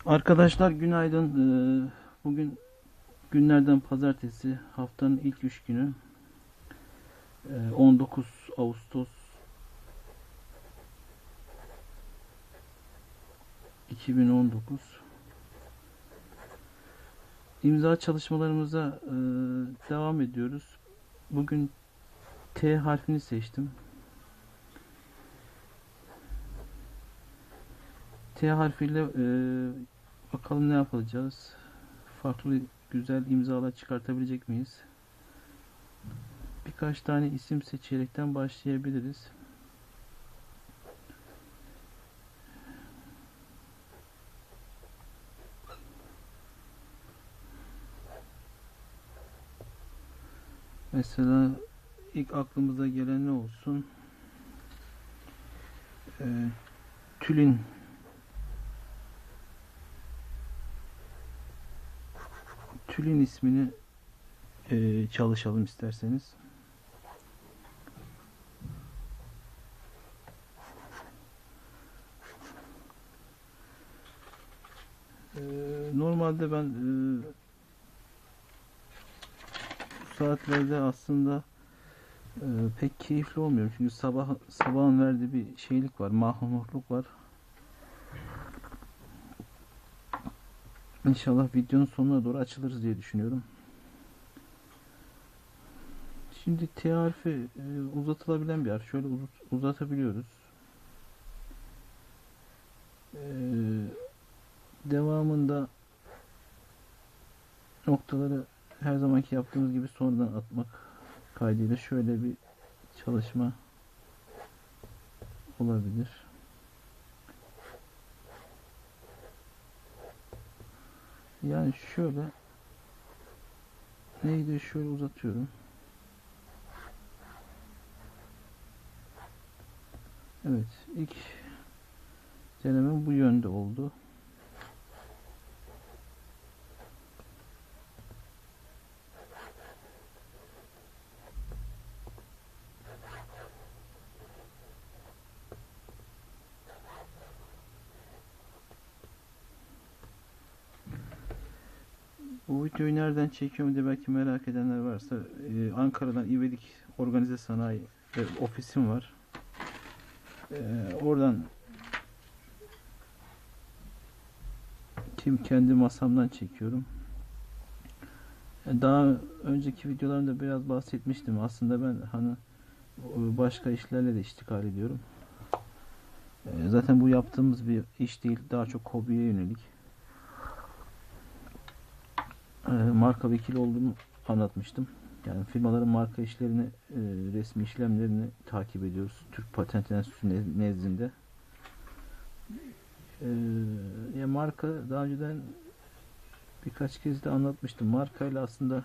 Arkadaşlar günaydın. Bugün günlerden pazartesi, haftanın ilk 3 günü. 19 Ağustos 2019. İmza çalışmalarımıza devam ediyoruz. Bugün T harfini seçtim. T harfiyle bakalım ne yapacağız. Farklı güzel imzalar çıkartabilecek miyiz? Birkaç tane isim seçerekten başlayabiliriz. Mesela ilk aklımıza gelen ne olsun? Tülin. Tülin ismini çalışalım isterseniz. Normalde ben bu saatlerde aslında pek keyifli olmuyor. Çünkü sabahın verdiği bir şeylik var, mahmurluk var. İnşallah videonun sonuna doğru açılırız diye düşünüyorum. Şimdi T harfi uzatılabilen bir harf. Şöyle uzatabiliyoruz. Devamında noktaları her zamanki yaptığımız gibi sonradan atmak kaydıyla şöyle bir çalışma olabilir. Yani şöyle neydi, şöyle uzatıyorum. Evet, ilk denemem bu yönde oldu. Bu videoyu nereden çekiyorum diye belki merak edenler varsa Ankara'dan İvedik Organize Sanayi ofisim var. Oradan kendi masamdan çekiyorum. Daha önceki videolarımda biraz bahsetmiştim. Aslında ben hani başka işlerle de iştikal ediyorum. Zaten bu yaptığımız bir iş değil. Daha çok hobiye yönelik. Marka vekili olduğumu anlatmıştım. Yani firmaların marka işlerini, resmi işlemlerini takip ediyoruz. Türk Patent Enstitüsü nezdinde. Marka daha önceden birkaç kez de anlatmıştım. Markayla aslında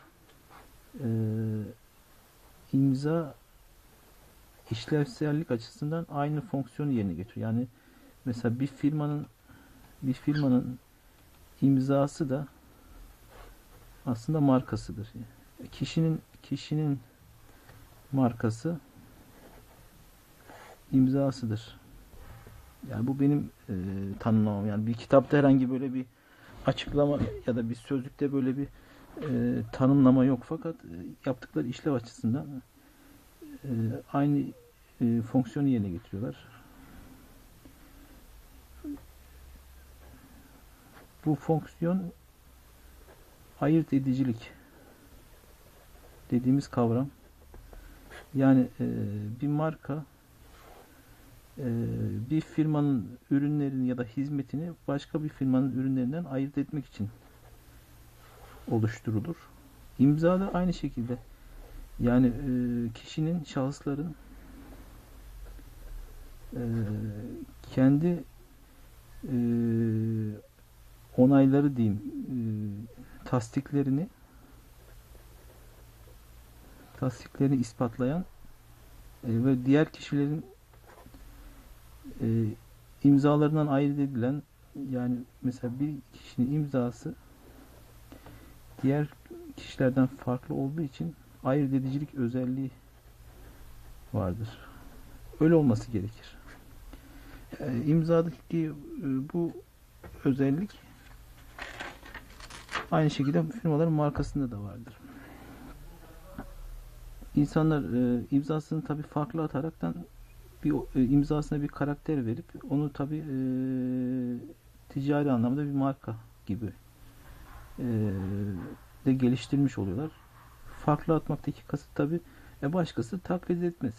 imza işlevsellik açısından aynı fonksiyonu yerine getiriyor. Yani mesela bir firmanın imzası da aslında markasıdır. Kişinin markası imzasıdır. Yani bu benim tanımlamam. Yani bir kitapta herhangi böyle bir açıklama ya da bir sözlükte böyle bir tanımlama yok. Fakat yaptıkları işlev açısından aynı fonksiyonu yerine getiriyorlar. Bu fonksiyon ayırt edicilik dediğimiz kavram. Yani bir marka bir firmanın ürünlerini ya da hizmetini başka bir firmanın ürünlerinden ayırt etmek için oluşturulur. İmza da aynı şekilde. Yani kişinin, şahısların kendi onayları diyeyim, tasdiklerini ispatlayan ve diğer kişilerin imzalarından ayırt edilen, yani mesela bir kişinin imzası diğer kişilerden farklı olduğu için ayırt edicilik özelliği vardır. Öyle olması gerekir. İmzadaki bu özellik Aynı şekilde firmaların markasında da vardır. İnsanlar imzasını tabii farklı ataraktan bir imzasına bir karakter verip onu tabii ticari anlamda bir marka gibi e, de geliştirmiş oluyorlar. Farklı atmaktaki kasıt tabii başkası taklit etmesin.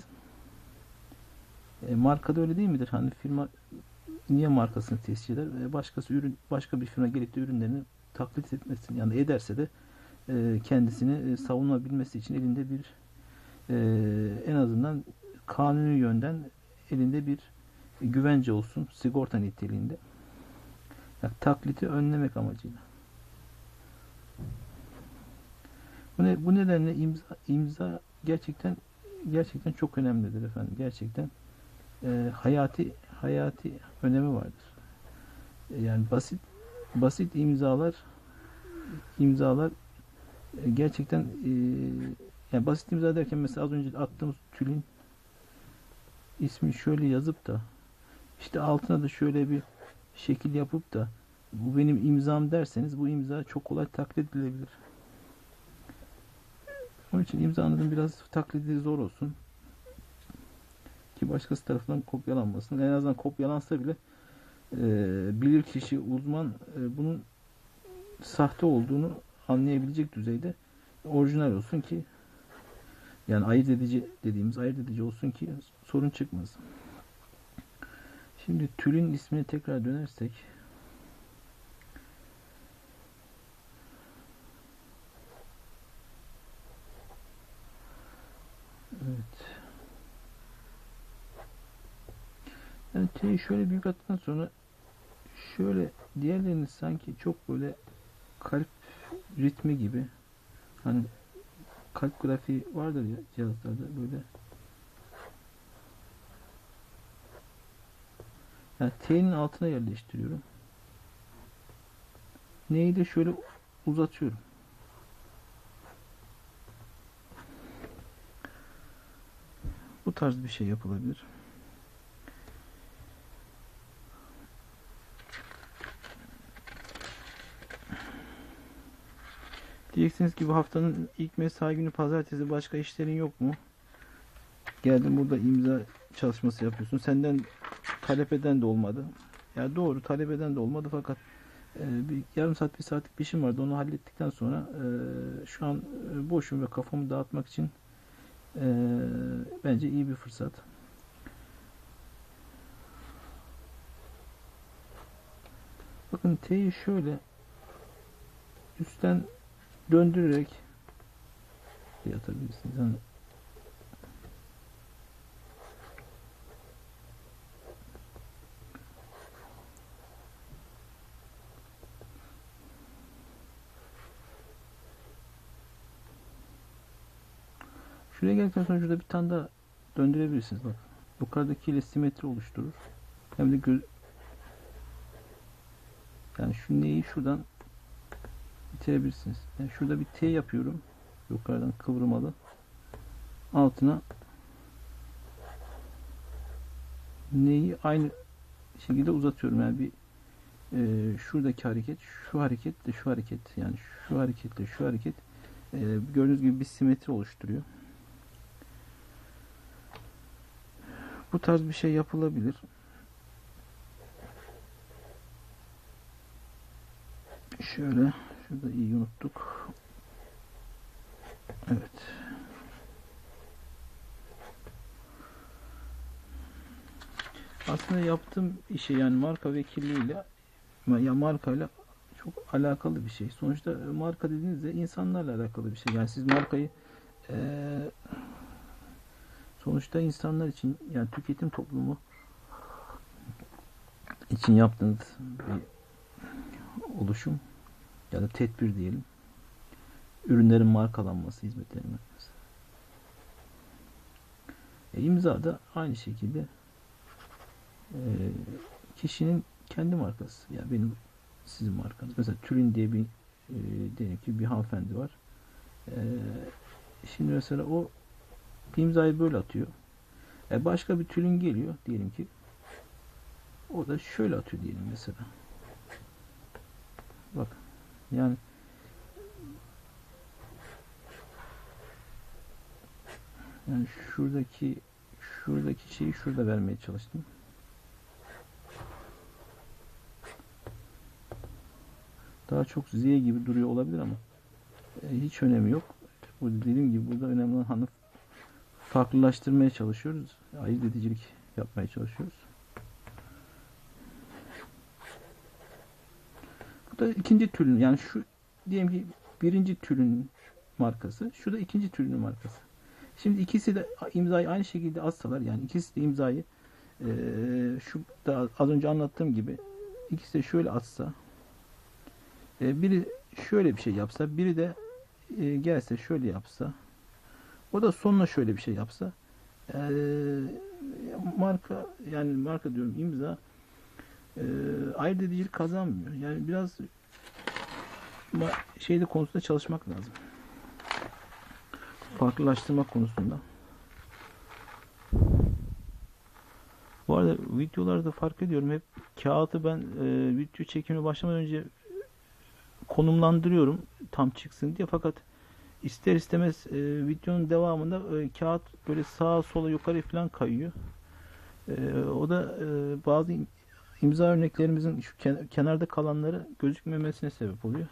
Markada öyle değil midir? Hani firma niye markasını tescil eder? Başka bir firma gelip de ürünlerini taklit etmesin. Yani ederse de kendisini savunabilmesi için elinde bir en azından kanuni yönden elinde bir güvence olsun, sigorta niteliğinde. Yani taklidi önlemek amacıyla. Bu nedenle imza gerçekten çok önemlidir efendim. Gerçekten hayati önemi vardır. Yani basit imzalar gerçekten yani basit imza derken mesela az önce attığımız tülün ismi şöyle yazıp da işte altına da şöyle bir şekil yapıp da bu benim imzam derseniz bu imza çok kolay taklit edilebilir. Onun için imzanızın biraz taklidi zor olsun ki başkası tarafından kopyalanmasın. En azından kopyalansa bile bilir kişi, uzman bunun sahte olduğunu anlayabilecek düzeyde orijinal olsun ki yani ayırt edici olsun ki sorun çıkmasın. Şimdi türün ismine tekrar dönersek evet. Yani T'yi şöyle büyük attıktan sonra şöyle diğerlerini sanki çok böyle kalp ritmi gibi hani kalp grafiği vardır ya cihazlarda böyle yani T'nin altına yerleştiriyorum. N'yi de şöyle uzatıyorum. Bu tarz bir şey yapılabilir. Diyeceksiniz ki bu haftanın ilk mesai günü pazartesi başka işlerin yok mu? Geldin burada imza çalışması yapıyorsun. Senden talep eden de olmadı. Ya doğru talep eden de olmadı fakat bir yarım saat bir saatlik bir işim vardı. Onu hallettikten sonra şu an boşum ve kafamı dağıtmak için bence iyi bir fırsat. Bakın T'yi şöyle üstten döndürerek atabilirsiniz. Yani şuraya geldikten sonra şurada bir tane daha döndürebilirsiniz. Bak. Yukarıdakiyle simetri oluşturur. Hem de yani şu neyi şuradan bitirebilirsiniz. Yani şurada bir T yapıyorum. Yukarıdan kıvrımalı. Altına neyi aynı şekilde uzatıyorum. Yani bir şuradaki hareket, şu hareket de şu hareket. Yani şu hareketle şu hareket gördüğünüz gibi bir simetri oluşturuyor. Bu tarz bir şey yapılabilir. Şöyle, şurada iyi unuttuk. Evet. Aslında yaptığım işe yani marka vekilliğiyle ya markayla çok alakalı bir şey. Sonuçta marka dediğinizde insanlarla alakalı bir şey. Yani siz markayı sonuçta insanlar için yani tüketim toplumu için yaptığınız bir oluşum ya da tedbir diyelim. Ürünlerin markalanması, hizmetlerin markalanması. İmza da aynı şekilde kişinin kendi markası. Yani benim sizin markanız. Mesela Tülin diye bir diyelim ki bir hanımefendi var. Şimdi mesela o imzayı böyle atıyor. Başka bir Tülin geliyor diyelim ki o da şöyle atıyor diyelim mesela. Bak yani Yani şuradaki şeyi şurada vermeye çalıştım. Daha çok Z gibi duruyor olabilir ama hiç önemi yok. Bu dediğim gibi burada önemli olan hani farklılaştırmaya çalışıyoruz. Ayırt edicilik yapmaya çalışıyoruz. Bu da ikinci türün, yani şu diyelim ki birinci türün markası. Şu da ikinci türün markası. Şimdi ikisi de imzayı aynı şekilde atsalar, yani ikisi de imzayı şu da az önce anlattığım gibi ikisi de şöyle atsa, biri şöyle bir şey yapsa, biri de gelse şöyle yapsa, o da sonuna şöyle bir şey yapsa, e, marka, yani marka diyorum, imza ayırt edicilik kazanmıyor. Yani biraz şeyde konusunda çalışmak lazım. Farklılaştırma konusunda. Bu arada videolarda fark ediyorum, hep kağıdı ben video çekimine başlamadan önce konumlandırıyorum tam çıksın diye, fakat ister istemez videonun devamında kağıt böyle sağa sola yukarı falan kayıyor. O da bazı imza örneklerimizin şu kenarda kalanları gözükmemesine sebep oluyor.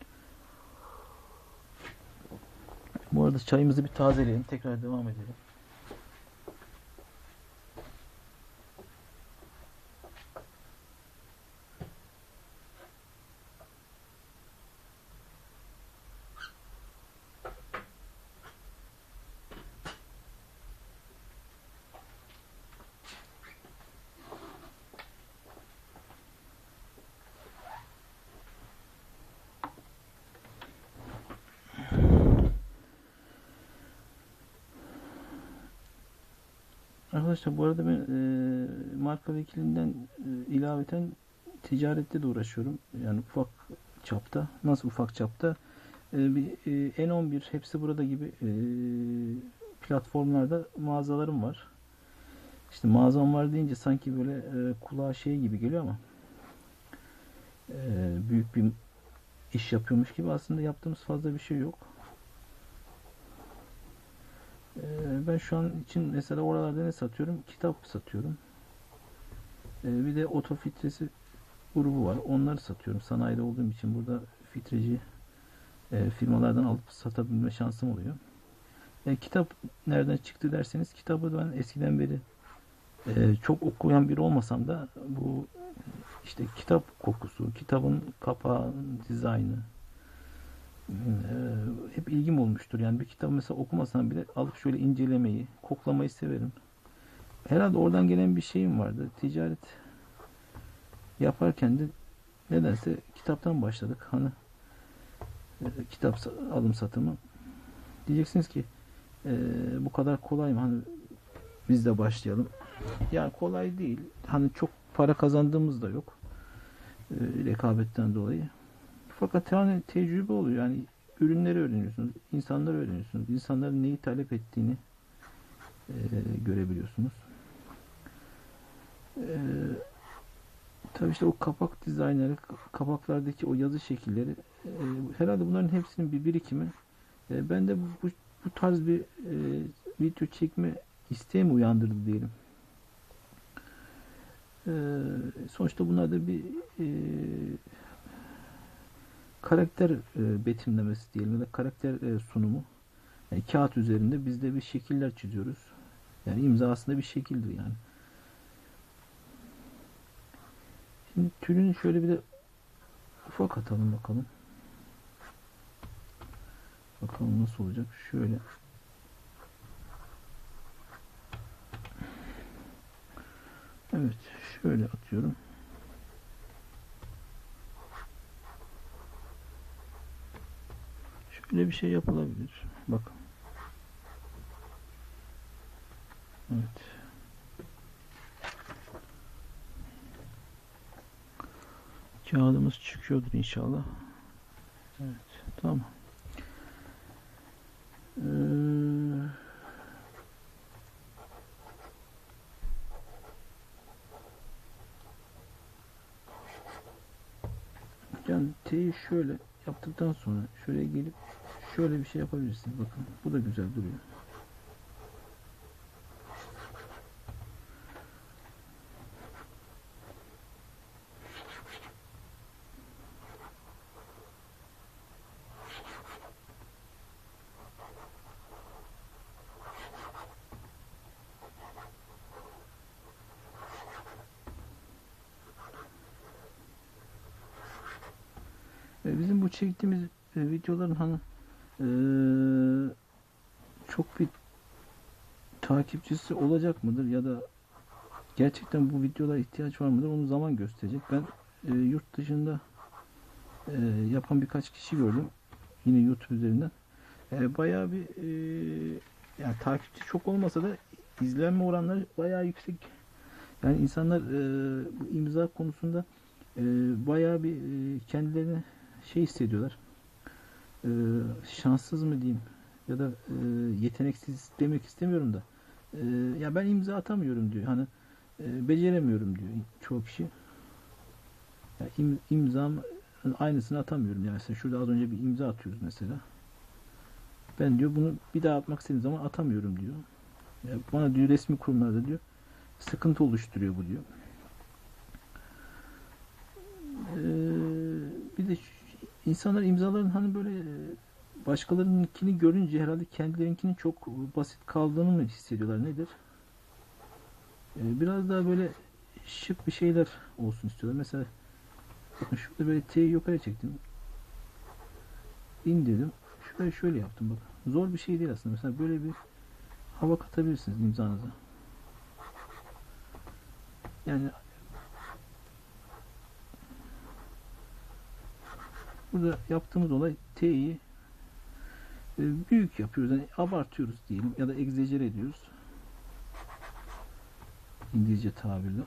Bu arada çayımızı bir tazeleyelim, tekrar devam edelim. Arkadaşlar bu arada ben marka vekilinden ilaveten ticarette de uğraşıyorum. Yani ufak çapta. Nasıl ufak çapta? Bir N11 hepsi burada gibi platformlarda mağazalarım var. İşte mağazam var deyince sanki böyle kulağa şey gibi geliyor ama büyük bir iş yapıyormuş gibi, aslında yaptığımız fazla bir şey yok. Ben şu an için mesela oralarda ne satıyorum? Kitap satıyorum. Bir de oto filtresi grubu var. Onları satıyorum. Sanayide olduğum için burada filtreci firmalardan alıp satabilme şansım oluyor. Kitap nereden çıktı derseniz, kitabı ben eskiden beri çok okuyan biri olmasam da bu işte kitap kokusu, kitabın kapağı, dizaynı hep ilgim olmuştur. Yani bir kitabı mesela okumasam bile alıp şöyle incelemeyi, koklamayı severim. Herhalde oradan gelen bir şeyim vardı. Ticaret yaparken de nedense kitaptan başladık. Hani kitap alım satımı. Diyeceksiniz ki bu kadar kolay mı? Hani biz de başlayalım. Yani kolay değil. Hani çok para kazandığımız da yok. Rekabetten dolayı. Fakat yani tecrübe oluyor. Yani ürünleri öğreniyorsunuz, insanları öğreniyorsunuz. İnsanların neyi talep ettiğini görebiliyorsunuz. E, tabii işte o kapak dizaynları, kapaklardaki o yazı şekilleri, herhalde bunların hepsinin bir birikimi. Ben de bu tarz bir video çekme isteğimi uyandırdı diyelim. Sonuçta bunlar da bir karakter betimlemesi diyelim, ya da karakter sunumu. Yani kağıt üzerinde biz de bir şekiller çiziyoruz. Yani imza aslında bir şekildir yani. Şimdi türünü şöyle bir de ufak atalım bakalım. Bakalım nasıl olacak. Şöyle. Evet. Şöyle atıyorum. Şöyle bir şey yapılabilir. Bakın. Evet. Kağıdımız çıkıyordur inşallah. Evet. Tamam. Yani T'yi şöyle yaptıktan sonra şuraya gelip şöyle bir şey yapabilirsiniz. Bakın bu da güzel duruyor. Bizim bu çektiğimiz videoların hani e, çok bir takipçisi olacak mıdır ya da gerçekten bu videolara ihtiyaç var mıdır, onu zaman gösterecek. Ben yurt dışında yapan birkaç kişi gördüm. Yine YouTube üzerinden. Bayağı bir yani takipçi çok olmasa da izlenme oranları bayağı yüksek. Yani insanlar bu imza konusunda e, bayağı bir kendilerini şey hissediyorlar. E, Şanssız mı diyeyim ya da yeteneksiz demek istemiyorum da. Ya ben imza atamıyorum diyor. Hani beceremiyorum diyor çoğu kişi. Ya imzam aynısını atamıyorum. Yani mesela şurada az önce bir imza atıyoruz mesela. Ben diyor bunu bir daha atmak istediğim zaman atamıyorum diyor. Ya bana diyor resmi kurumlarda diyor sıkıntı oluşturuyor bu diyor. Bir de insanlar imzaların hani böyle başkalarınınkini görünce herhalde kendilerinkinin çok basit kaldığını mı hissediyorlar nedir? Biraz daha böyle şık bir şeyler olsun istiyorlar. Mesela bakın şurada böyle T'yi yukarı çektim. İndirdim. Şöyle yaptım bak. Zor bir şey değil aslında. Mesela böyle bir hava katabilirsiniz imzanıza. Yani burada yaptığımız olay T'yi büyük yapıyoruz. Yani abartıyoruz diyelim ya da egzajere ediyoruz. İngilizce tabirle.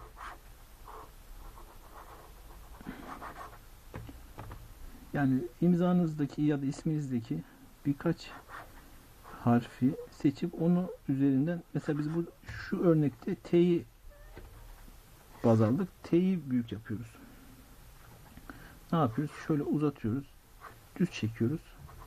Yani imzanızdaki ya da isminizdeki birkaç harfi seçip onu üzerinden mesela biz bu şu örnekte T'yi baz aldık. T'yi büyük yapıyoruz. Ne yapıyoruz? Şöyle uzatıyoruz. Düz çekiyoruz.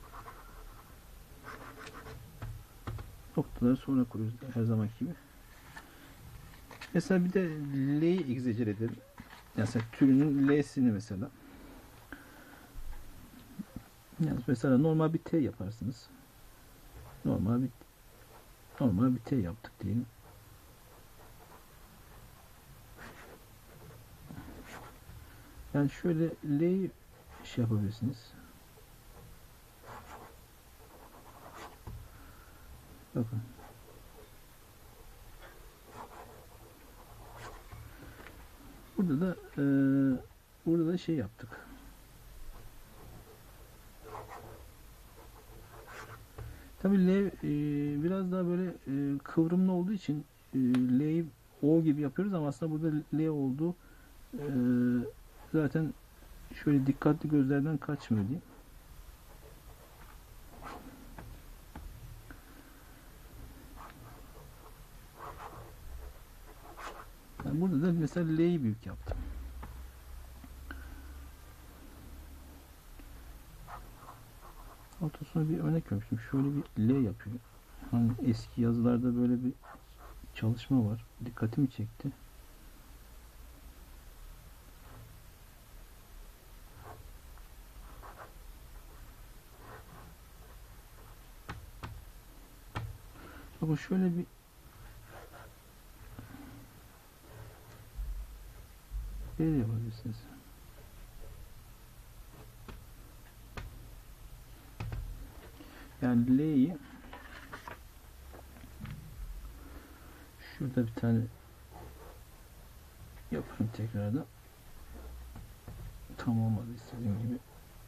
Noktaları sonra koyuyoruz her zamanki gibi. Mesela bir de L'yi egzajere edelim. Yani mesela türünün L'sini mesela. Yani mesela normal bir T yaparsınız. Normal bir normal bir T yaptık diyelim. Yani şöyle L'yi şey yapabilirsiniz. Bakın. Burada da burada da şey yaptık. Tabii L biraz daha böyle kıvrımlı olduğu için L'yi O gibi yapıyoruz ama aslında burada L olduğu e, zaten şöyle dikkatli gözlerden kaçmıyor diyeyim. Yani burada da mesela L'yi büyük yaptım. Ortasına bir örnek vermiştim. Şöyle bir L yapıyor. Hani eski yazılarda böyle bir çalışma var. Dikkatimi çekti. Bakın şöyle bir L yapabilirsiniz. Yani L'yi şurada bir tane yapayım tekrardan. Tam olmadı istediğim gibi.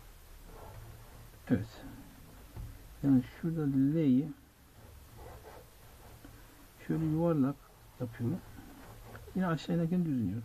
Evet. Yani şurada L'yi şöyle yuvarlak yapıyorum. Yine aşağı inerken düz iniyorum.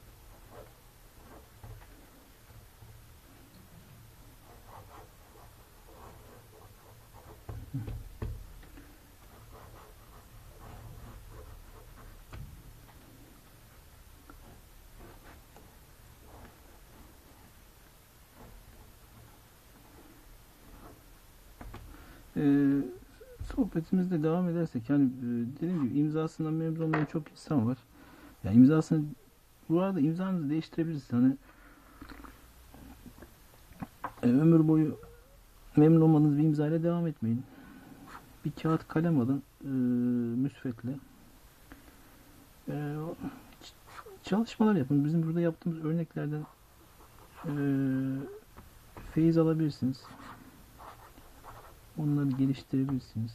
Ee, Sohbetimizde devam edersek yani dediğim gibi imzasından memnun olmayan çok insan var. Yani imzasını bu arada imzanızı değiştirebilirsiniz. Hani ömür boyu memnun olmadığınız bir imzayla devam etmeyin. Bir kağıt kalem alın müsvedle. E, Çalışmalar yapın. Bizim burada yaptığımız örneklerden e, feyiz alabilirsiniz. Onları geliştirebilirsiniz.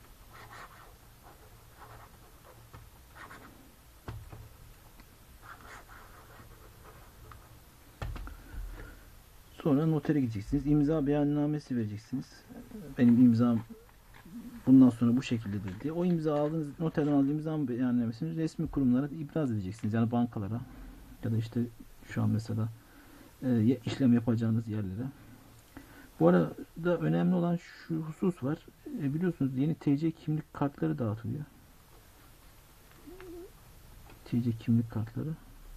Sonra notere gideceksiniz. İmza beyannamesi vereceksiniz. Benim imzam bundan sonra bu şekildedir diye. O imza aldığınız, noterden aldığınız imza beyannamesini resmi kurumlara ibraz edeceksiniz. Yani bankalara ya da işte şu an mesela işlem yapacağınız yerlere. Bu arada önemli olan şu husus var. Biliyorsunuz yeni TC kimlik kartları dağıtılıyor. TC kimlik kartları.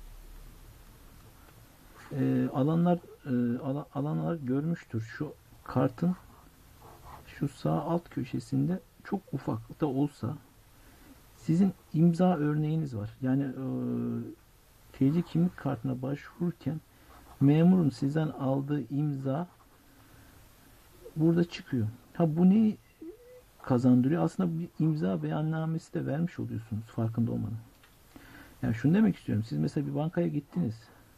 Alanlar görmüştür. Şu kartın şu sağ alt köşesinde çok ufak da olsa sizin imza örneğiniz var. Yani TC kimlik kartına başvururken memurun sizden aldığı imza burada çıkıyor. Ha, bu neyi kazandırıyor? Aslında bir imza beyannamesi de vermiş oluyorsunuz farkında olmadan. Yani şunu demek istiyorum. Siz mesela bir bankaya gittiniz.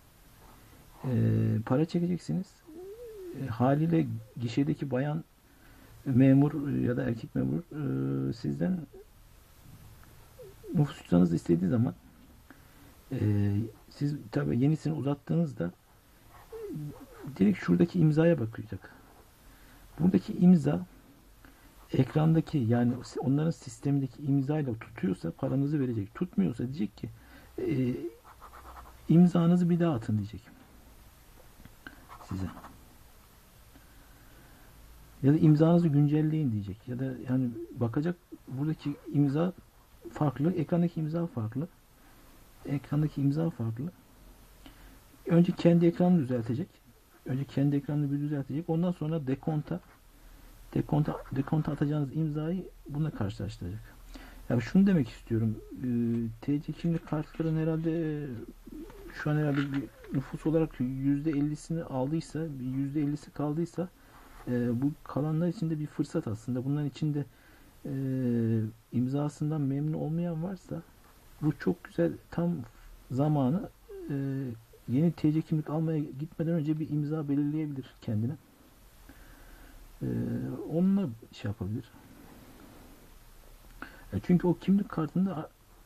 Para çekeceksiniz. Haliyle gişedeki bayan memur ya da erkek memur sizden nüfus cüzdanınızı istediği zaman siz tabii yenisini uzattığınızda direkt şuradaki imzaya bakacak. Buradaki imza ekrandaki, yani onların sistemindeki imzayla tutuyorsa paranızı verecek. Tutmuyorsa diyecek ki imzanızı bir daha atın diyecek size. Ya da imzanızı güncelleyin diyecek. Ya da yani bakacak, buradaki imza farklı, ekrandaki imza farklı. Ekrandaki imza farklı. Önce kendi ekranını düzeltecek. Önce kendi ekranını bir düzeltecek. Ondan sonra dekonta atacağınız imzayı bununla karşılaştıracak. Ya şunu demek istiyorum. TC kimlik kartların herhalde şu an herhalde bir nüfus olarak %50'sini aldıysa, bir %50'si kaldıysa bu kalanlar için de bir fırsat aslında. Bunların içinde imzasından memnun olmayan varsa bu çok güzel, tam zamanı yeni TC kimlik almaya gitmeden önce bir imza belirleyebilir kendine. Onunla şey yapabilir. Çünkü o kimlik kartında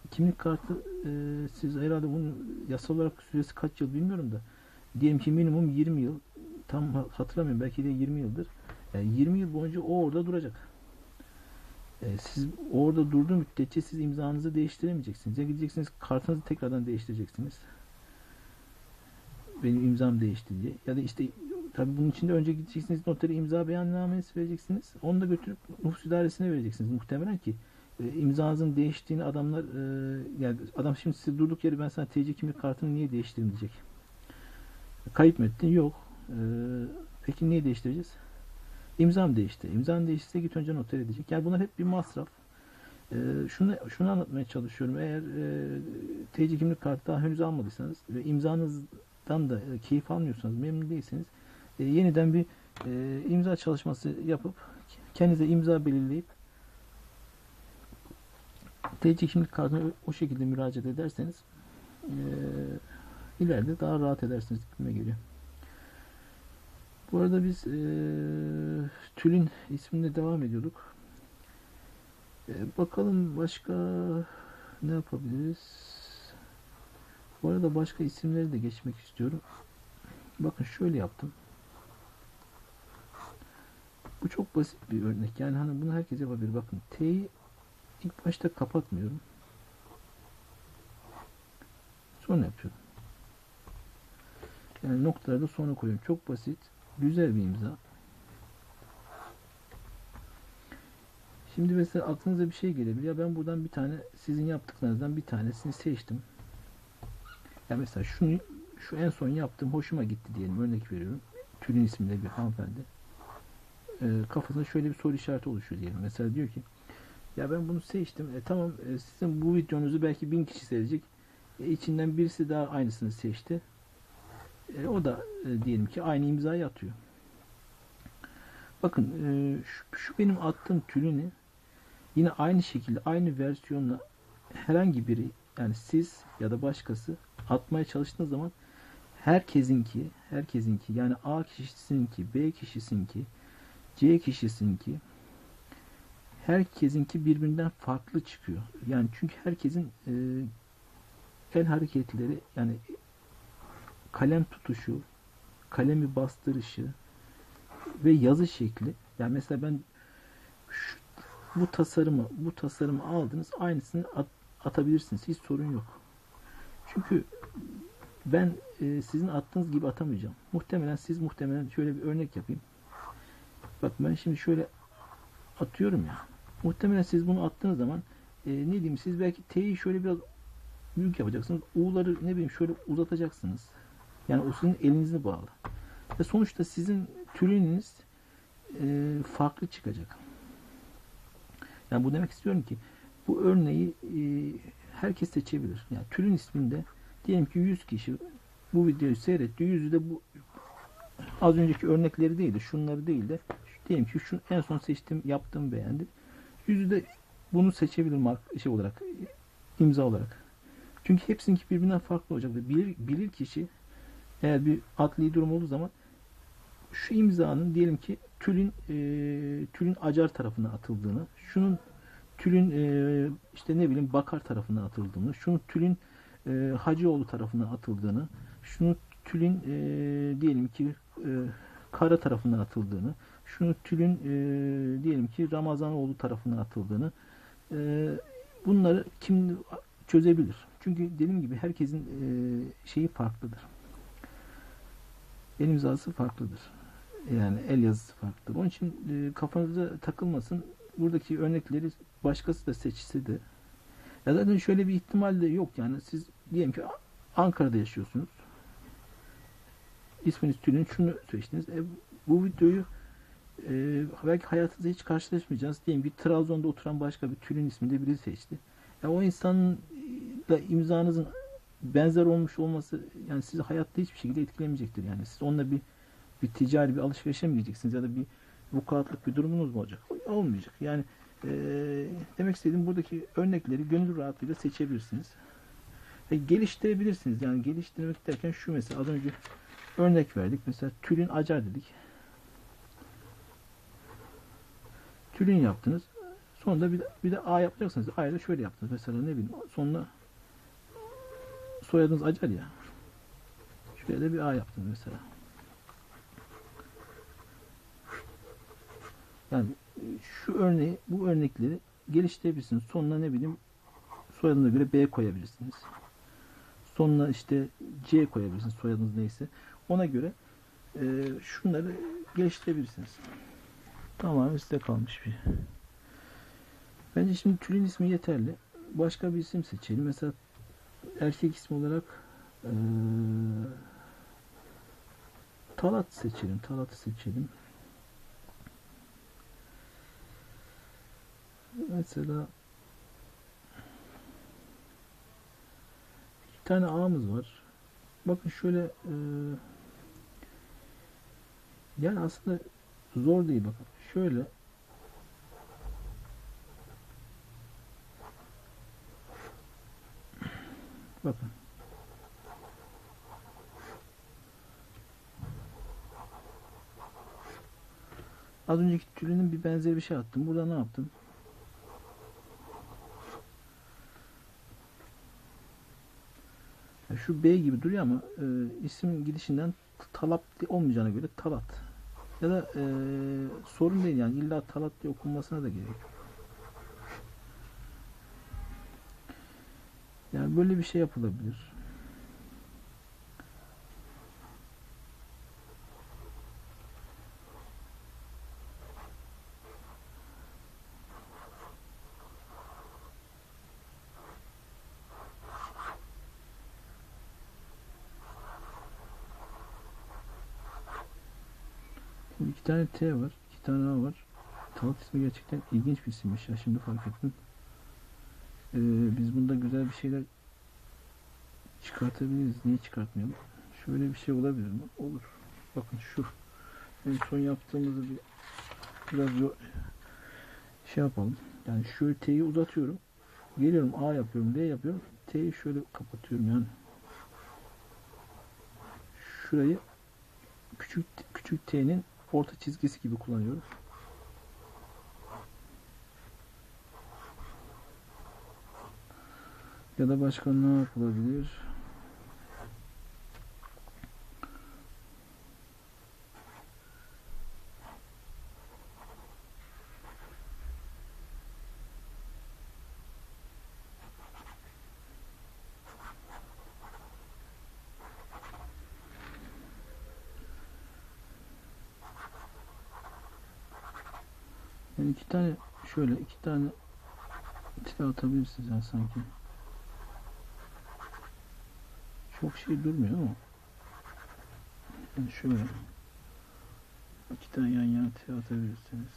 siz herhalde bunun yasal olarak süresi kaç yıl bilmiyorum da diyelim ki minimum 20 yıl, tam hatırlamıyorum, belki de 20 yıldır. Yani 20 yıl boyunca o orada duracak. Siz orada durduğu müddetçe siz imzanızı değiştiremeyeceksiniz. Ya gideceksiniz kartınızı tekrardan değiştireceksiniz. Benim imzam değişti diye. Ya da işte tabii bunun için de önce gideceksiniz notere imza beyannamesi vereceksiniz. Onu da götürüp nüfus idaresine vereceksiniz. Muhtemelen ki imzanızın değiştiğini adamlar yani adam şimdi size durduk yere ben sana TC kimlik kartını niye değiştireyim diyecek. Kayıp mı ettin? Yok. Peki niye değiştireceğiz? İmzam değişti. İmzam değişti, git önce noter edecek. Yani bunlar hep bir masraf. Şunu anlatmaya çalışıyorum. Eğer TC kimlik kartı daha henüz almadıysanız ve imzanızdan da keyif almıyorsanız, memnun değilseniz yeniden bir imza çalışması yapıp kendinize imza belirleyip TC kimlik kartına o şekilde müracaat ederseniz ileride daha rahat edersiniz gibime geliyor. Bu arada biz Tülin isminde devam ediyorduk. Bakalım başka ne yapabiliriz? Bu arada başka isimleri de geçmek istiyorum. Bakın şöyle yaptım. Bu çok basit bir örnek. Yani hani bunu herkes yapabilir. Bakın T'yi ilk başta kapatmıyorum. Sonra yapıyorum. Yani noktaları da sonra koyuyorum. Çok basit. Güzel bir imza. Şimdi mesela aklınıza bir şey gelebilir. Ya ben buradan bir tane, sizin yaptıklarınızdan bir tanesini seçtim. Ya mesela şu en son yaptığım hoşuma gitti diyelim. Örnek veriyorum. Tülin isminde bir hanımefendi. Kafasında şöyle bir soru işareti oluşuyor diyelim. Mesela diyor ki ya ben bunu seçtim. Tamam, sizin bu videonuzu belki 1000 kişi seyredecek. İçinden birisi daha aynısını seçti. O da diyelim ki aynı imzayı atıyor. Bakın şu benim attığım tülünü yine aynı şekilde aynı versiyonla herhangi biri, yani siz ya da başkası atmaya çalıştığınız zaman herkesinki yani A kişisinki, B kişisinki, C kişisinki, herkesinki birbirinden farklı çıkıyor. Yani çünkü herkesin el hareketleri, yani kalem tutuşu, kalemi bastırışı ve yazı şekli. Yani mesela ben şu, bu tasarımı aldınız, aynısını atabilirsiniz. Hiç sorun yok. Çünkü ben sizin attığınız gibi atamayacağım. Muhtemelen şöyle bir örnek yapayım. Bak ben şimdi şöyle atıyorum ya. Muhtemelen siz bunu attığınız zaman ne diyeyim, siz belki T'yi şöyle biraz büyük yapacaksınız. U'ları ne bileyim şöyle uzatacaksınız. Yani o sizin elinize bağlı. Ve sonuçta sizin türünüz farklı çıkacak. Yani bu demek istiyorum ki bu örneği herkes seçebilir. Yani türün isminde diyelim ki 100 kişi bu videoyu seyretti. 100'ü de bu az önceki örnekleri değil de şunları değil de diyelim ki şu en son yaptığım beğendi. 100'ü de bunu seçebilir şey olarak, imza olarak. Çünkü hepsininki birbirinden farklı olacak ve bilir kişi, eğer bir adli durum olduğu zaman şu imzanın diyelim ki tülün acar tarafına atıldığını, şunun tülün işte ne bileyim bakar tarafına atıldığını, şunun tülün Hacıoğlu tarafına atıldığını, şunun tülün diyelim ki Kara tarafına atıldığını, şunun tülün diyelim ki Ramazanoğlu tarafına atıldığını, bunları kim çözebilir? Çünkü dediğim gibi herkesin şeyi farklıdır. El imzası farklıdır. Yani el yazısı farklıdır. Onun için kafanıza takılmasın. Buradaki örnekleri başkası da seçse de, ya zaten şöyle bir ihtimal de yok. Yani siz diyelim ki Ankara'da yaşıyorsunuz. İsminiz Tülin, şunu seçtiniz. Bu videoyu belki hayatınızda hiç karşılaşmayacağınız, diyelim ki Trabzon'da oturan başka bir Tülin isminde biri seçti. O insanla imzanızın benzer olmuş olması yani sizi hayatta hiçbir şekilde etkilemeyecektir. Yani siz onunla bir ticari bir alışverişe mi gideceksiniz ya da bir vukuatlık bir durumunuz mu olacak? Olmayacak. Yani demek istediğim, buradaki örnekleri gönül rahatlığıyla seçebilirsiniz. Ve geliştirebilirsiniz. Yani geliştirmek derken şu, mesela az önce örnek verdik. Mesela tülin acar dedik. Tülin yaptınız. Sonunda bir de A yapacaksınız. A'yı da şöyle yaptınız. Mesela ne bileyim, sonuna soyadınız acar ya. Şuraya da bir A yaptınız mesela. Yani bu örnekleri geliştirebilirsiniz. Sonuna ne bileyim soyadına göre B koyabilirsiniz. Sonuna işte C koyabilirsiniz, soyadınız neyse. Ona göre şunları geliştirebilirsiniz. Tamamen size kalmış bir. Bence şimdi Tülin ismi yeterli. Başka bir isim seçelim. Mesela erkek ismi olarak Talat seçelim. Talat'ı seçelim. Mesela iki tane A'mız var. Bakın şöyle yani aslında zor değil, bakın. Şöyle bakın. Az önceki türünün bir benzeri bir şey attım. Burada ne yaptım? Yani şu B gibi duruyor ama isim gidişinden Talat olmayacağına göre Talat. Ya da sorun değil, yani illa Talat diye okunmasına da gerek yok. Yani böyle bir şey yapılabilir. Şimdi iki tane T var, iki tane A var. Talat ismi gerçekten ilginç bir isimmiş ya, şimdi fark ettim. Biz bunda güzel bir şeyler çıkartabiliriz. Niye çıkartmayalım? Şöyle bir şey olabilir mi? Olur. Bakın şu en son yaptığımızı biraz şey yapalım. Yani şöyle T'yi uzatıyorum. Geliyorum A yapıyorum, L yapıyorum. T'yi şöyle kapatıyorum yani. şurayı küçük T'nin orta çizgisi gibi kullanıyorum. Ya da başka ne yapılabilir? Yani iki tane T atabilirsiniz yani sanki. Çok şey durmuyor ama yani şöyle iki tane yan yana T atabilirsiniz.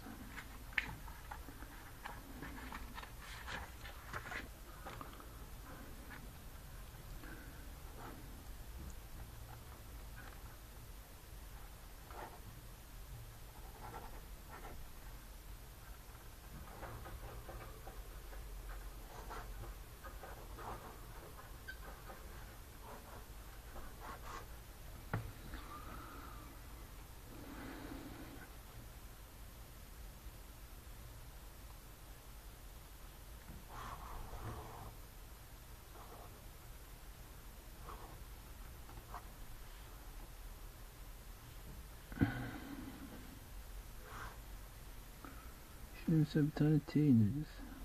Şimdi mesela bir tane T indireceğiz.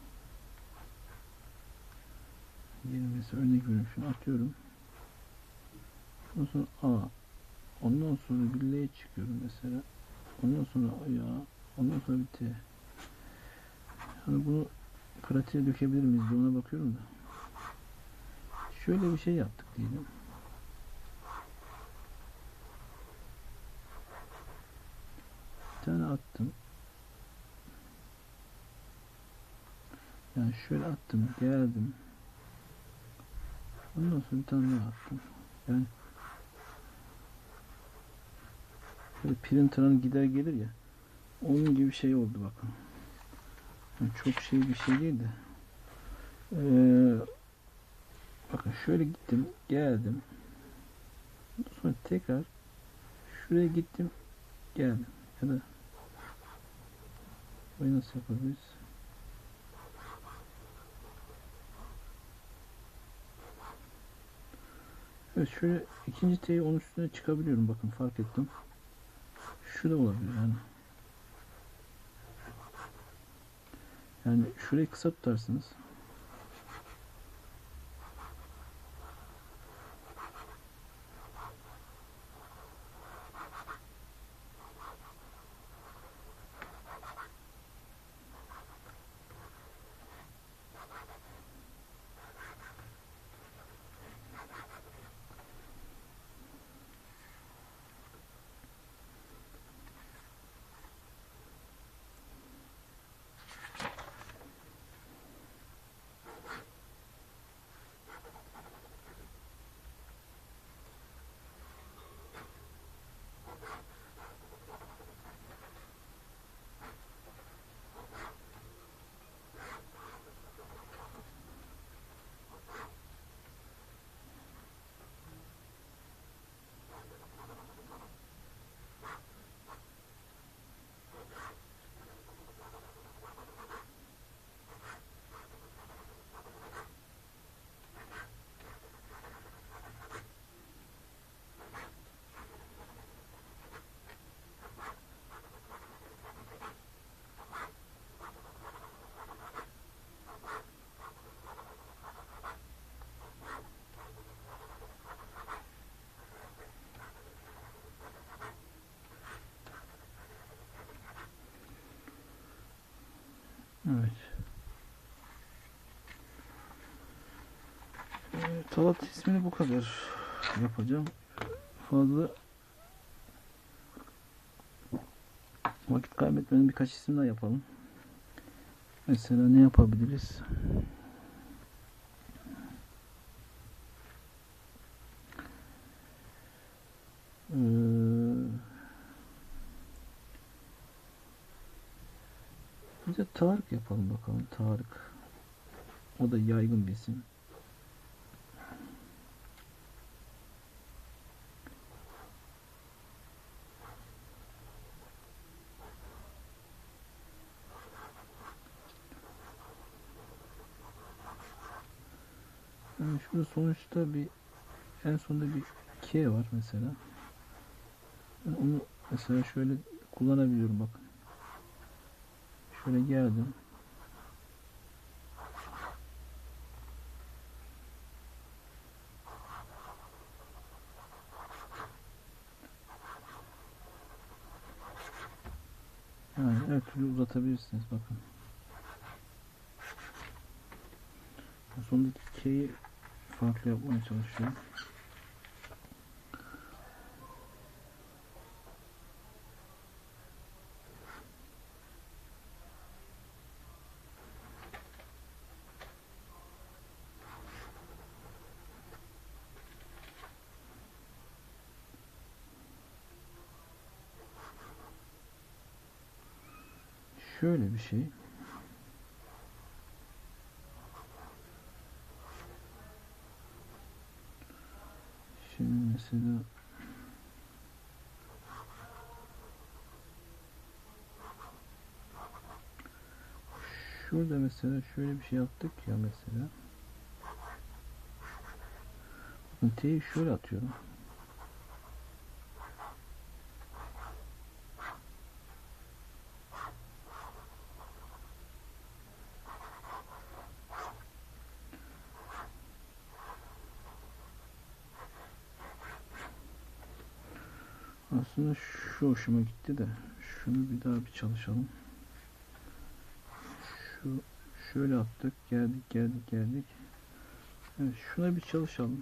Diyelim mesela örnek veriyorum, şunu atıyorum. Ondan sonra A. Ondan sonra bir L çıkıyorum mesela. Ondan sonra A. Ondan sonra bir T. Hani bunu pratiğe dökebilir miyiz diye ona bakıyorum da. Şöyle bir şey yaptık diyelim. Bir tane attım. Yani şöyle attım, geldim. Ondan sonra bir tane daha attım. Yani böyle printer'ın gider gelir ya. Onun gibi bir şey oldu bakın. Yani çok şey bir şey değil de. Bakın şöyle gittim, geldim. Sonra tekrar şuraya gittim, geldim. Ya da burayı nasıl yapabiliriz? Evet, şöyle ikinci T'yi onun üstüne çıkabiliyorum, bakın fark ettim. Şu da olabilir yani. Yani şurayı kısa tutarsınız. Evet. Talat ismini bu kadar yapacağım. Fazla vakit kaybetmeden birkaç isim daha yapalım. Mesela ne yapabiliriz? Bize Tarık yapalım bakalım. Tarık. O da yaygın bir isim. Yani şurada sonuçta bir en sonunda bir K var mesela. Ben onu mesela şöyle kullanabiliyorum bak. Şöyle geldim. Yani her türlü uzatabilirsiniz bakın. Sondaki K'yi farklı yapmaya çalışıyorum. Şöyle bir şey. Şimdi mesela şurada mesela şöyle bir şey yaptık ya mesela. Bakın T'yi şöyle atıyorum. Aslında şu hoşuma gitti de şunu bir daha bir çalışalım. Şu şöyle attık, geldik. Evet, şuna bir çalışalım.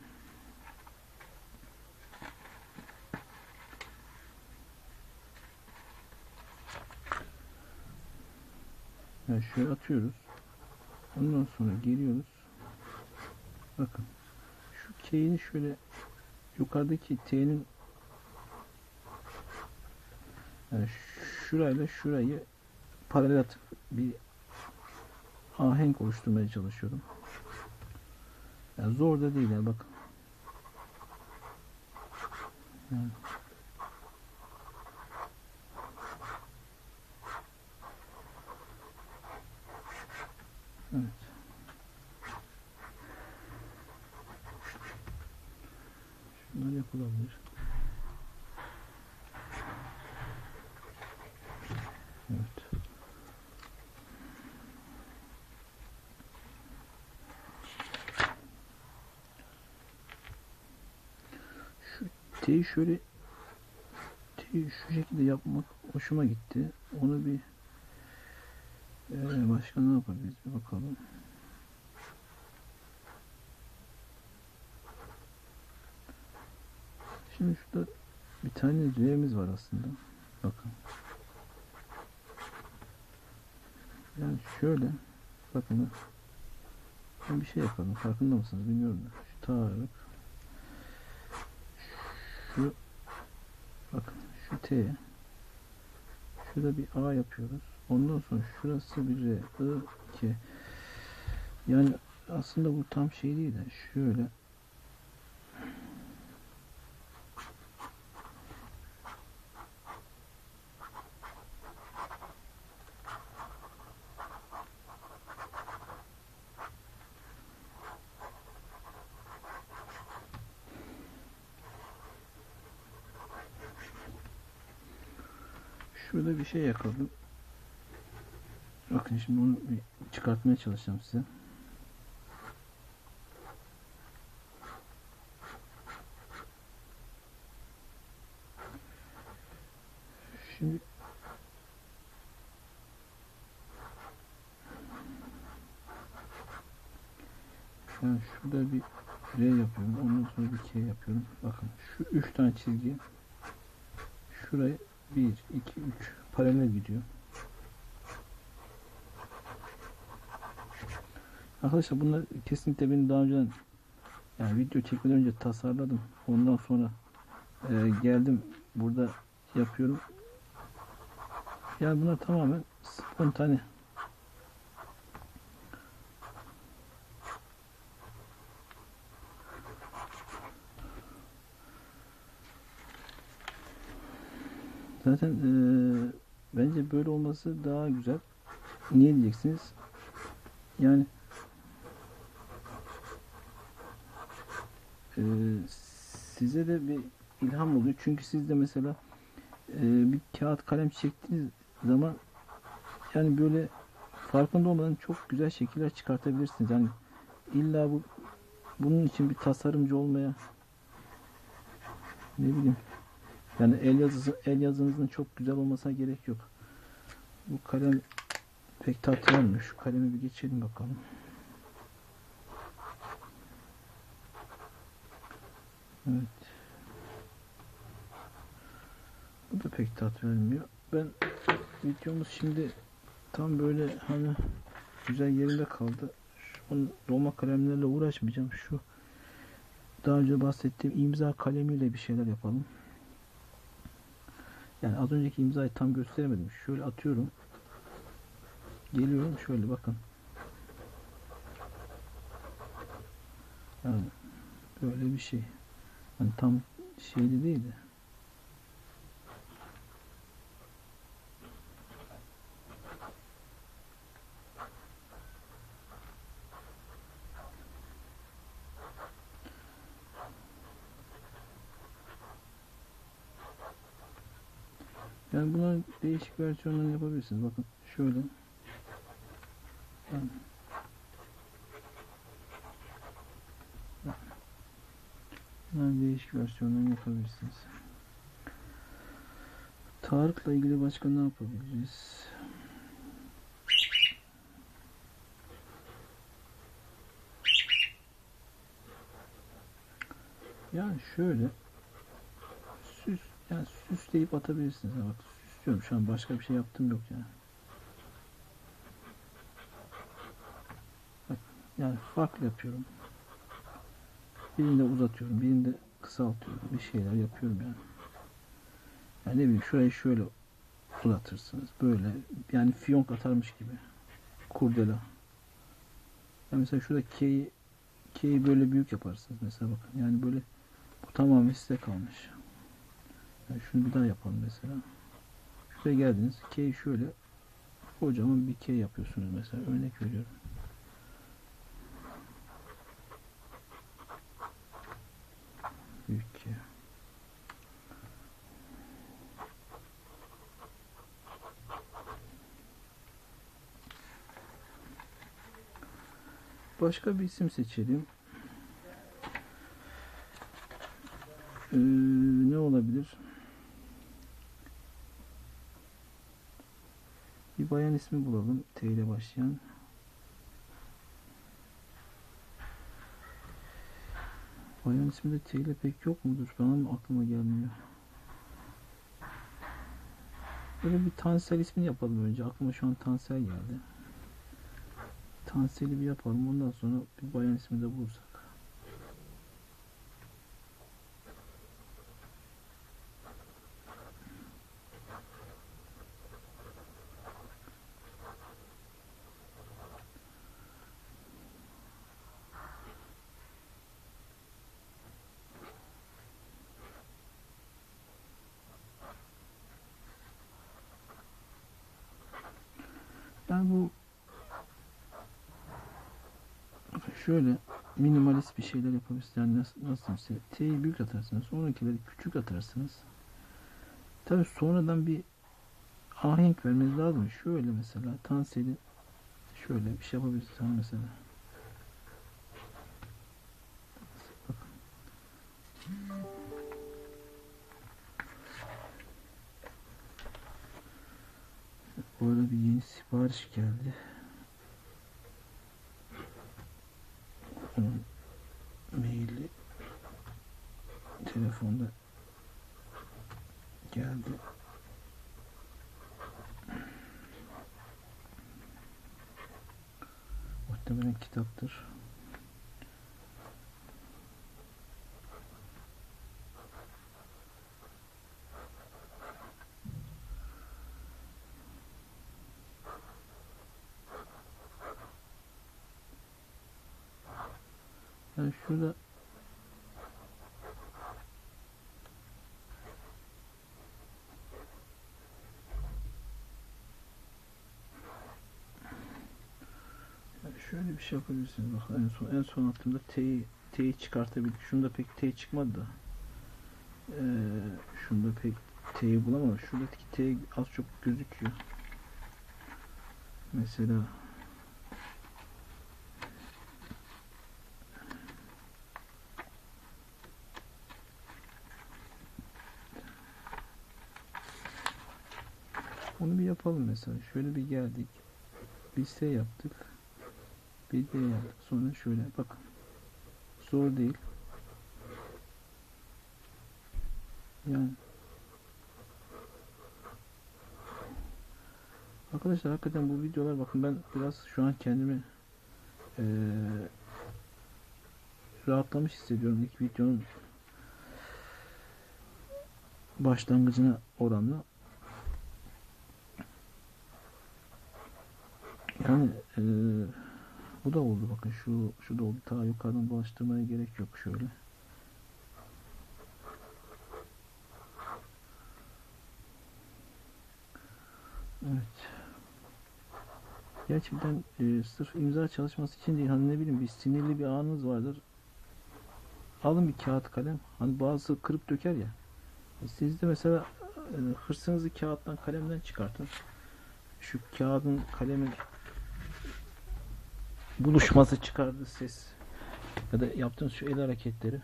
Yani şöyle atıyoruz. Ondan sonra geliyoruz. Bakın şu K'ni şöyle yukarıdaki T'nin yani şurayla şurayı paralel atıp bir ahenk oluşturmaya çalışıyorum. Yani zor da değil yani bakın. Yani, evet. Şunlar yapılabilir. Evet. Şu T'yi şöyle T'yi şu şekilde yapmak hoşuma gitti. Onu bir başka ne yapabiliriz bir bakalım. Şimdi şurada bir tane R'miz var aslında. Bakın. Yani şöyle bakın ben bir şey yapalım. Farkında mısınız bilmiyorum da. Şu Tarık şu bakın şu T şurada bir A yapıyoruz. Ondan sonra şurası bir R, I, K. Yani aslında bu tam şey değil de şöyle şurada bir şey yakaladım. Bakın şimdi onu bir çıkartmaya çalışacağım size. Şimdi yani şurada bir R yapıyorum. Ondan sonra bir K yapıyorum. Bakın şu 3 tane çizgi şuraya 1, 2, 3 paralel gidiyor. Arkadaşlar bunlar kesinlikle benim daha önceden yani video çekmeden önce tasarladım. Ondan sonra geldim burada yapıyorum. Yani bunlar tamamen spontane. Zaten bence böyle olması daha güzel. Niye diyeceksiniz? Yani e, size de bir ilham oluyor. Çünkü siz de mesela bir kağıt kalem çektiğiniz zaman yani böyle farkında olmadan çok güzel şekiller çıkartabilirsiniz. Yani illa bunun için bir tasarımcı olmaya, ne bileyim, yani el yazınızın çok güzel olmasına gerek yok. Bu kalem pek tat vermiyor. Şu kalemi bir geçelim bakalım. Evet. Bu da pek tat vermiyor. Ben videomuz şimdi tam böyle hani güzel yerinde kaldı. Şu dolma kalemlerle uğraşmayacağım. Şu daha önce bahsettiğim imza kalemiyle bir şeyler yapalım. Yani az önceki imzayı tam gösteremedim. Şöyle atıyorum. Geliyorum şöyle bakın. Yani böyle bir şey. Hani tam şeyli değil de. Yani buna değişik versiyonlarını yapabilirsiniz. Bakın şöyle. Yani, bunların değişik versiyonlarını yapabilirsiniz. Tarık'la ilgili başka ne yapabiliriz? Yani şöyle süs, yani süsleyip atabilirsiniz. Yani bak süslüyorum şu an, başka bir şey yaptım yok yani. Bak, yani farklı yapıyorum. Birinde uzatıyorum, birinde kısaltıyorum. Bir şeyler yapıyorum yani. Yani ne bileyim şurayı şöyle uzatırsınız. Böyle yani fiyonk atarmış gibi. Kurdela. Yani mesela şurada K'yi böyle büyük yaparsınız mesela bakın. Yani böyle bu tamamen size kalmış. Yani şunu bir daha yapalım mesela. Şuraya geldiniz. K'yi şöyle kocaman bir K yapıyorsunuz mesela. Örnek veriyorum. Büyük K. Başka bir isim seçelim. Ne olabilir? Bir bayan ismi bulalım. T ile başlayan. Bayan ismi de T ile pek yok mudur? Bana mı aklıma gelmiyor? Böyle bir Tansel ismini yapalım önce. Aklıma şu an Tansel geldi. Tansel'i bir yapalım. Ondan sonra bir bayan ismi de bulursak. Yani bu şöyle minimalist bir şeyler yapabilirsiniz. Yani nasıl size T'yi büyük atarsınız. Sonrakileri küçük atarsınız. Tabi sonradan bir ahenk vermeniz lazım. Şöyle mesela Tansel'i şöyle bir şey yapabilirsiniz mesela. Bakın. Bu arada bir yeni sipariş geldi. Onun maili telefonda geldi. Muhtemelen kitaptır. Yani şurada yani şöyle bir şey yapabilirsiniz. Bak en son attığımda T'yi T'yi çıkartabildik. Şunda pek T çıkmadı da. Şunda pek T'yi bulamadım. Şuradaki T az çok gözüküyor. Mesela onu bir yapalım mesela. Şöyle bir geldik. Bir S yaptık. Bir D yaptık. Sonra şöyle bakın. Zor değil. Yani arkadaşlar hakikaten bu videolar, bakın ben biraz şu an kendimi rahatlamış hissediyorum ilk videonun başlangıcına oranla. Yani bu da oldu, bakın şu da oldu. Ta yukarıdan dolaştırmaya gerek yok, şöyle. Evet. Gerçekten sırf imza çalışması için değil, hani ne bileyim, bir sinirli bir anınız vardır. Alın bir kağıt kalem. Hani bazısı kırıp döker ya. Siz de mesela hırsınızı kağıttan, kalemden çıkartın. Şu kağıdın kalemin buluşması çıkardığı ses ya da yaptığınız şu el hareketleri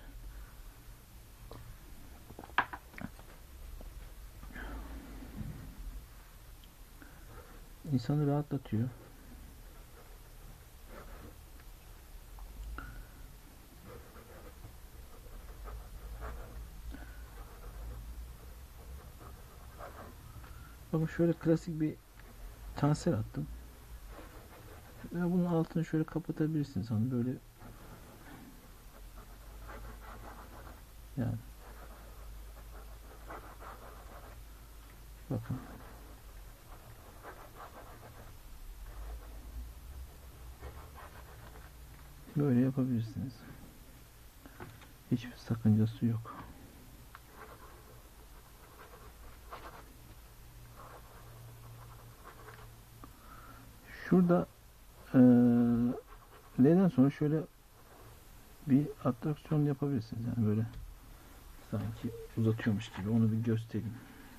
insanı rahatlatıyor. Bakın şöyle klasik bir tansel attım. Ve bunun altını şöyle kapatabilirsiniz. Hani böyle, yani bakın. Böyle yapabilirsiniz. Hiçbir sakıncası yok. Şurada L'den sonra şöyle bir atraksiyon yapabilirsiniz. Yani böyle sanki uzatıyormuş gibi, onu bir göstereyim.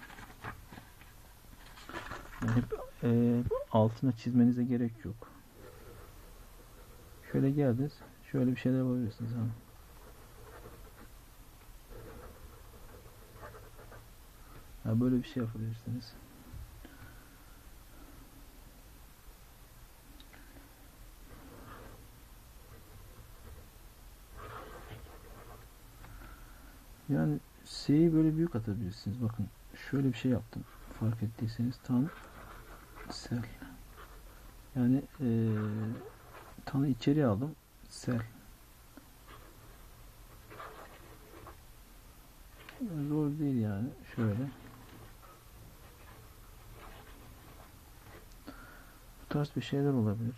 Yani hep altına çizmenize gerek yok. Şöyle geldiniz. Şöyle bir şeyler yapabilirsiniz. Ha. Ha, böyle bir şey yapabilirsiniz. Yani S'yi böyle büyük atabilirsiniz. Bakın şöyle bir şey yaptım. Fark ettiyseniz tam sel. Yani tanı içeri aldım. Sel. Zor değil yani. Şöyle. Bu tarz bir şeyler olabilir.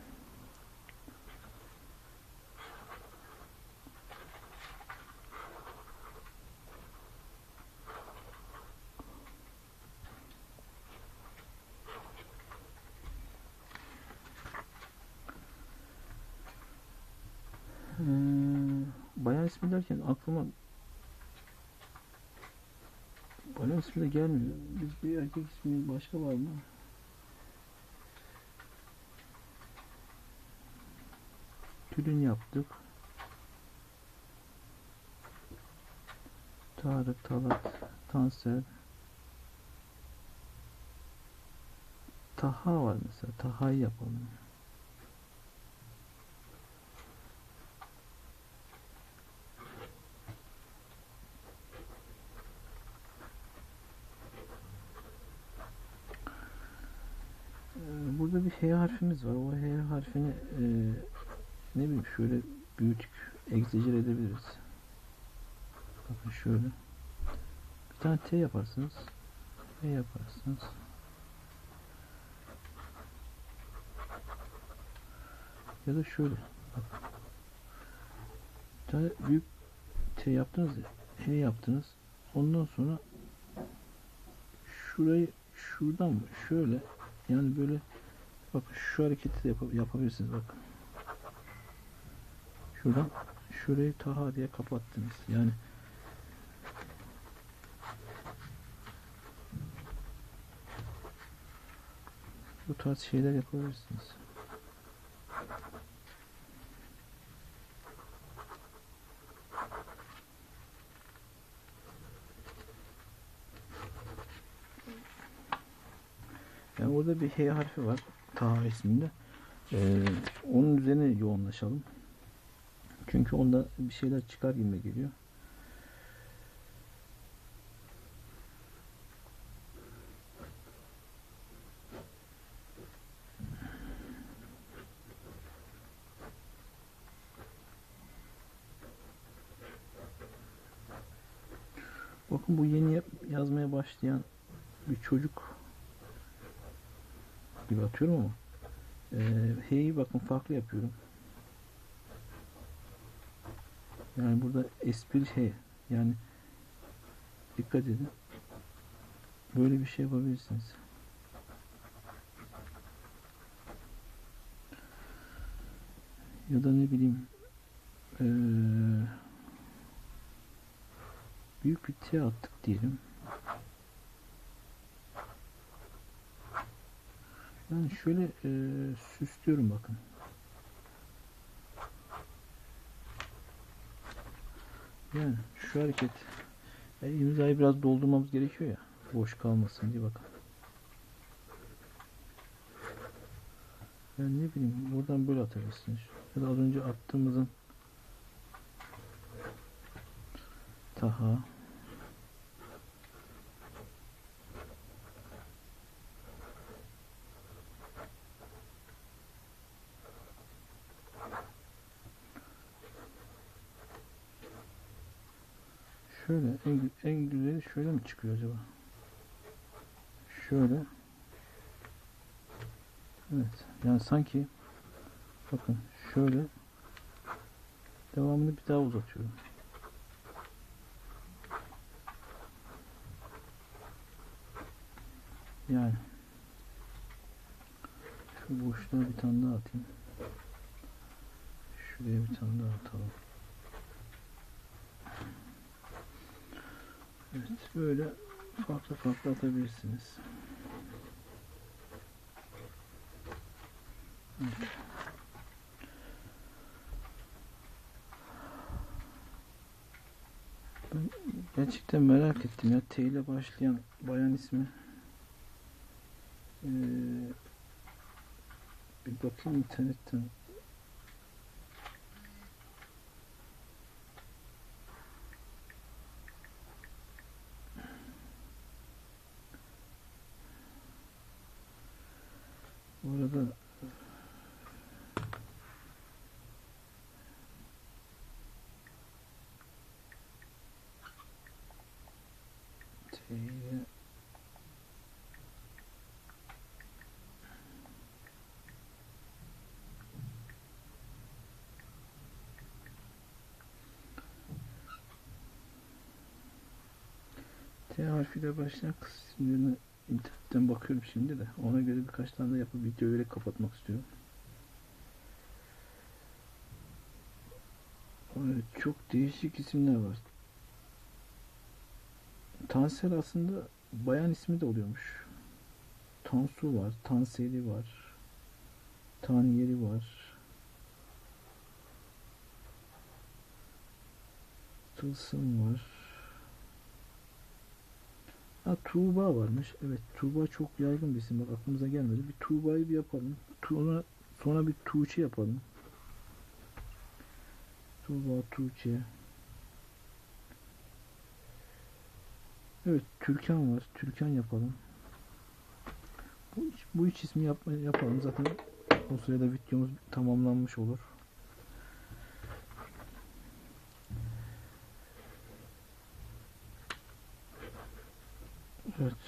Bayan ismi derken aklıma bayan ismi de gelmiyor. Biz bir erkek ismi başka var mı? Tülin yaptık. Tarık, Talat, Tansel. Taha var mesela. Taha'yı yapalım. Burada bir H harfimiz var. O H harfini ne bileyim şöyle büyütük, egzajere edebiliriz. Bakın şöyle. Bir tane T yaparsınız. H yaparsınız. Ya da şöyle. Bak. Bir tane büyük T yaptınız ya. H yaptınız. Ondan sonra şurayı şuradan mı? Şöyle. Yani böyle, bakın şu hareketi de yapabilirsiniz. Bakın. Şuradan şurayı Taha diye kapattınız. Yani bu tarz şeyler yapabilirsiniz. Yani orada bir H harfi var. Taha isminde. Onun üzerine yoğunlaşalım. Çünkü onda bir şeyler çıkar gibi geliyor. Bakın bu yeni yazmaya başlayan bir çocuk gibi atıyorum ama H'yi bakın farklı yapıyorum. Yani burada esprili H. Yani dikkat edin. Böyle bir şey yapabilirsiniz. Ya da ne bileyim büyük bir T attık diyelim. Yani şöyle süslüyorum bakın. Yani şu hareket imzayı biraz doldurmamız gerekiyor ya. Boş kalmasın diye bakın. Yani ne bileyim buradan böyle atabilirsiniz. Ya da az önce attığımızın Taha şöyle en güzeli şöyle mi çıkıyor acaba? Şöyle. Evet. Yani sanki bakın şöyle devamını bir daha uzatıyorum. Yani şu boşluğa bir tane daha atayım. Şuraya bir tane daha atalım. Evet. Böyle farklı farklı atabilirsiniz. Evet. Ben gerçekten merak ettim ya. T ile başlayan bayan ismi. Bir bakayım internetten. Bu arada T ile T harfiyle başlayan kız isimlerini internetten bakıyorum şimdi de. Ona göre birkaç tane de yapıp videoyu öyle kapatmak istiyorum. Evet, çok değişik isimler var. Tansel aslında bayan ismi de oluyormuş. Tansu var, Tanseli var, Taniyeli var, Tılsım var. Ha, Tuğba varmış. Evet, Tuğba çok yaygın bir isim. Bak aklımıza gelmedi. Bir Tuğba'yı bir yapalım. Sonra bir Tuğçe yapalım. Tuğba, Tuğçe. Evet, Türkan var. Türkan yapalım. Bu üç ismi yapalım. Zaten o sırada videomuz tamamlanmış olur. Evet.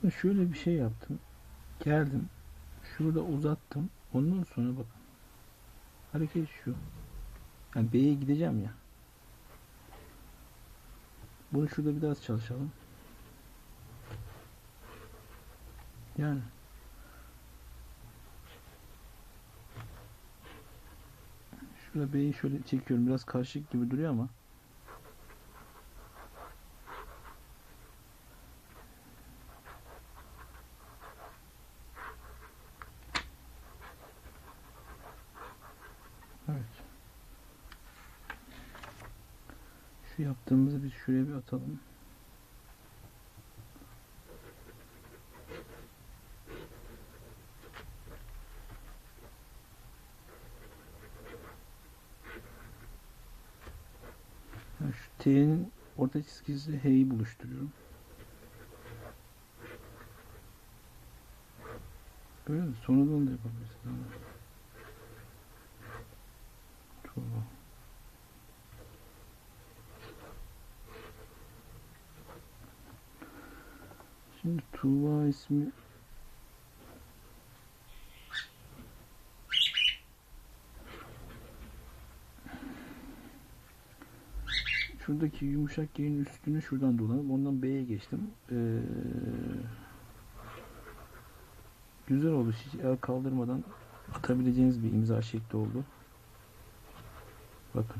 Bakın şöyle bir şey yaptım. Geldim. Şurada uzattım. Ondan sonra bakın. Hareket şu. Yani B'ye gideceğim ya. Bunu şurada bir daha çalışalım. Yani şurada B'yi şöyle çekiyorum. Biraz karışık gibi duruyor ama evet. Şu yaptığımızı biz şuraya bir atalım. Yani şu T'nin orta çizgisi H'yi buluşturuyorum. Böyle mi? Sonradan da yapabilirsin. Tuğba. Şimdi Tuğba ismi şuradaki yumuşak G'nin üstünü şuradan dolanıp ondan B'ye geçtim. Güzel oldu. Hiç el kaldırmadan atabileceğiniz bir imza şekli oldu. Bakın.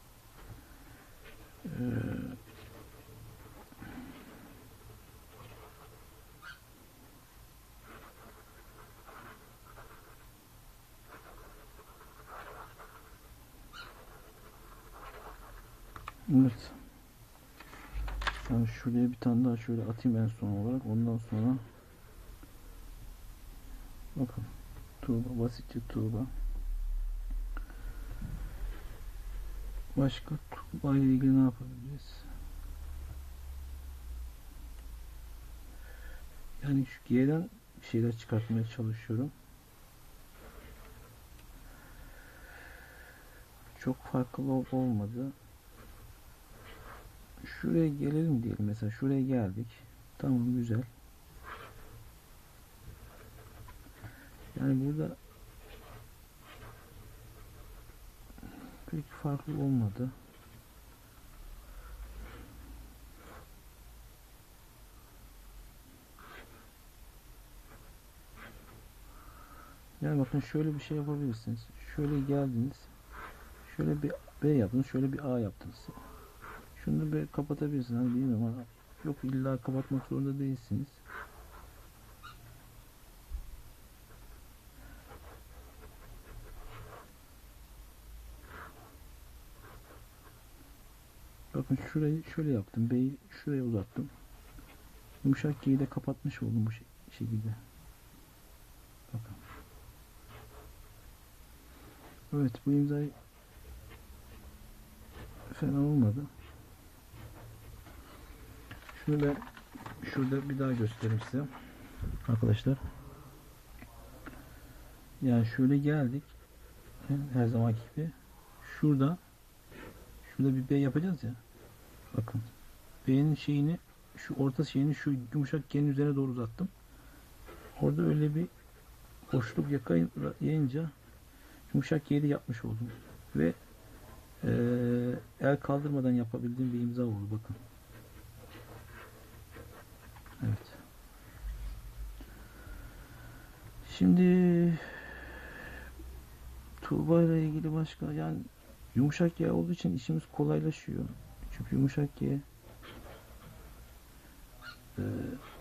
Evet. Yani şuraya bir tane daha şöyle atayım en son olarak. Ondan sonra bakın. Tuğba. Basitçe Tuğba. Başka Tuğba ile ilgili ne yapabiliriz? Yani şu G'den bir şeyler çıkartmaya çalışıyorum. Çok farklı olmadı. Şuraya gelelim diyelim. Mesela şuraya geldik. Tamam, güzel. Yani burada pek farklı olmadı. Yani bakın şöyle bir şey yapabilirsiniz. Şöyle geldiniz. Şöyle bir B yaptınız. Şöyle bir A yaptınız. Şunu bir kapatabilirsiniz. Hani bilmiyorum ama yok, illa kapatmak zorunda değilsiniz. Bakın şurayı şöyle yaptım. B'yi şuraya uzattım. Yumuşak G'yi de kapatmış oldum bu şekilde. Bakın. Evet, bu imzayı fena olmadı. Şunu ben şurada bir daha göstereyim size. Arkadaşlar. Yani şöyle geldik. Her zamanki gibi. Şurada bir B yapacağız ya. Bakın. B'nin şeyini, şu orta şeyini şu yumuşak G'nin üzerine doğru uzattım. Orada öyle bir boşluk yayınca yumuşak G'yi yapmış oldum. Ve el kaldırmadan yapabildiğim bir imza oldu. Bakın. Evet. Şimdi Tuğba ile ilgili başka, yani yumuşak G olduğu için işimiz kolaylaşıyor. Çünkü yumuşak G